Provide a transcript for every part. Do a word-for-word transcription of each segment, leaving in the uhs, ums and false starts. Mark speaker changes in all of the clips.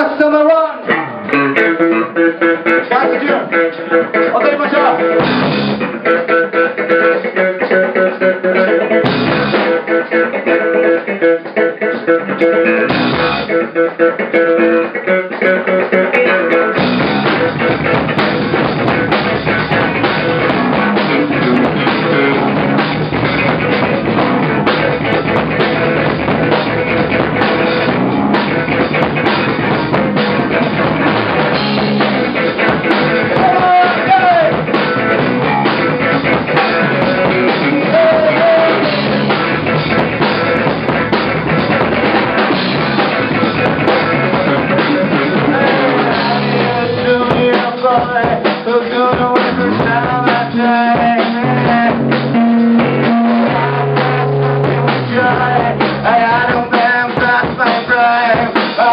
Speaker 1: Lost on the run! Guys, here! I'll take my job! Who's gonna win for time that day? We try, I don't damn cross my pride.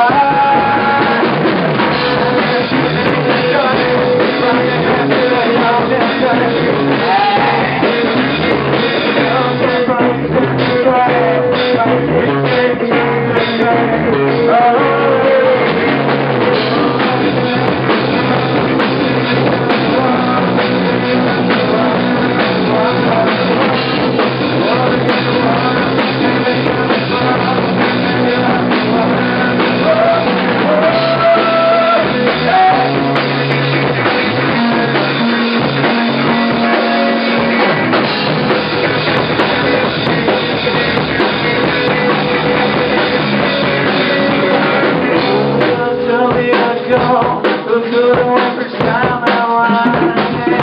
Speaker 1: Who's gonna win for time I want?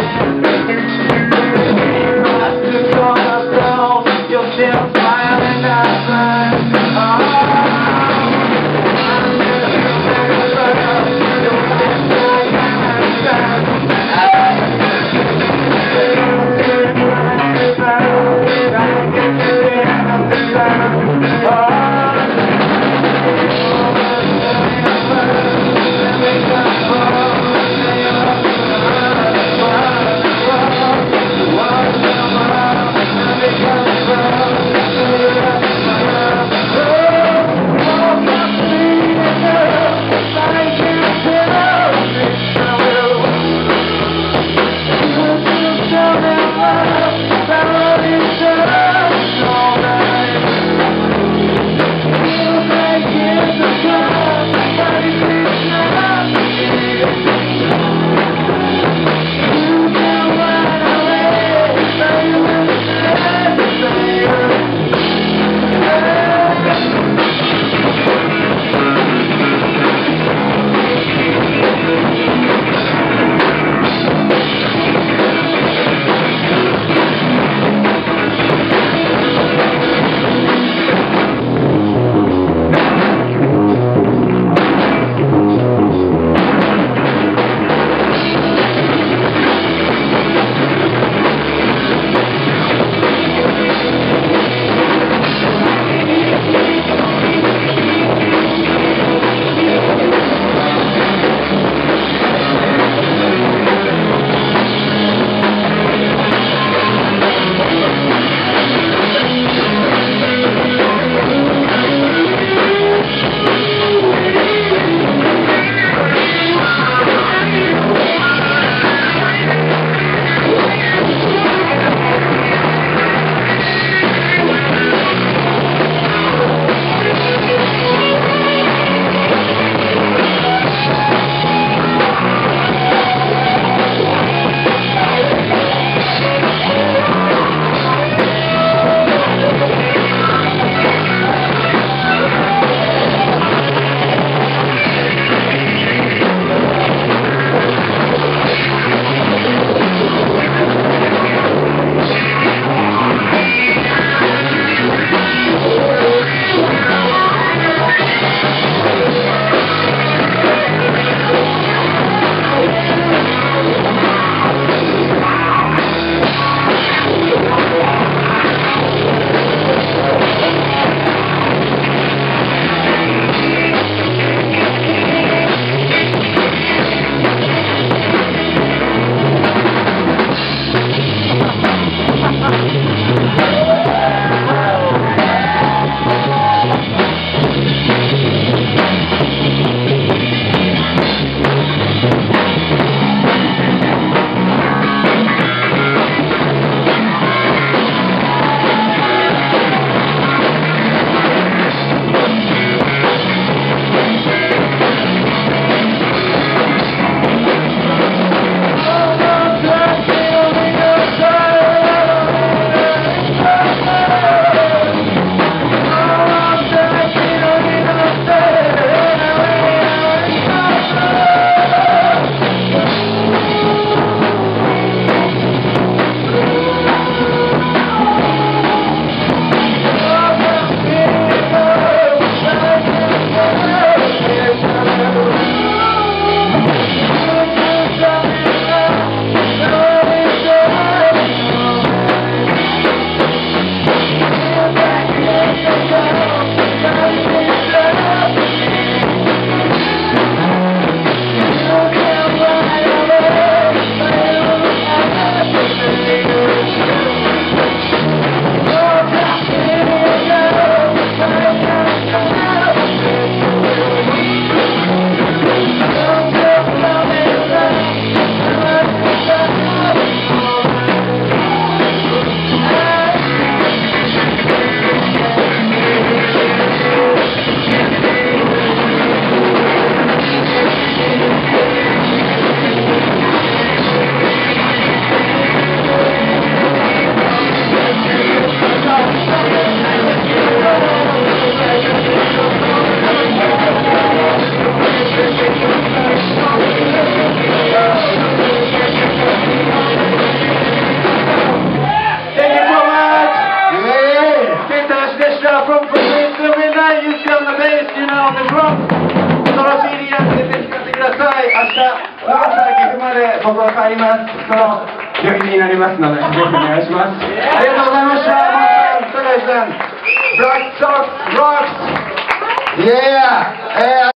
Speaker 1: Not to call myself, you're still smiling outside. Oh,
Speaker 2: 僕は帰ります。その旅費になりますので、ぜひお願いします。ありがとうございました。酒井さん、ブラックソックスロックス。イエーイ。